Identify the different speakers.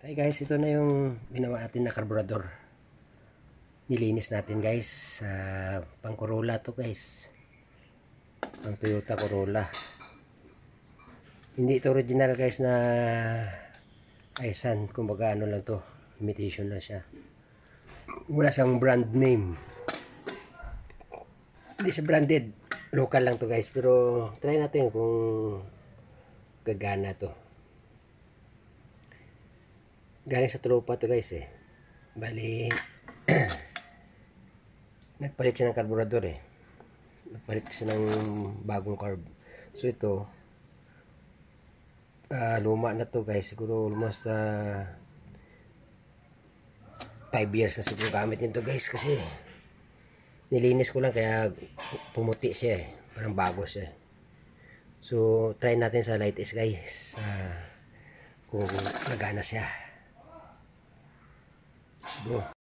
Speaker 1: Hi guys, ito na yung ginawa natin na carburetor. Nilinis natin guys sa pang Corolla to guys. Pang Toyota Corolla. Hindi ito original guys na Aisin. Kumbaga ano lang to. Imitation lang siya. Wala siyang brand name. Hindi siya branded. Local lang to guys. Pero try natin kung gagana to. Galing sa tropa to guys eh. Bali nagpalit siya ng carburetor eh. Nagpalit siya ng bagong carb. So ito luma na to guys. Siguro almost 5 years na siguro gamit nito guys. Kasi nilinis ko lang kaya pumuti siya eh. Parang bago siya. So try natin sa light is guys. Kung nagana siya. Go.